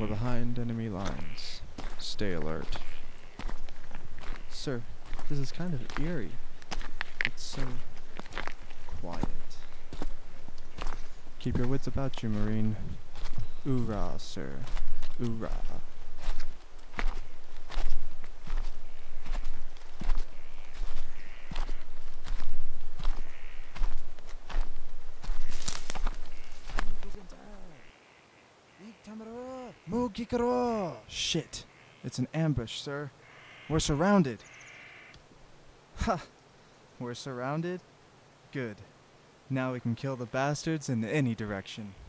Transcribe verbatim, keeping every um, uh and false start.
We're behind enemy lines. Stay alert. Sir, this is kind of eerie. It's so quiet. Keep your wits about you, Marine. Oorah, sir. Oorah. Shit. It's an ambush, sir. We're surrounded. Ha! We're surrounded? Good. Now we can kill the bastards in any direction.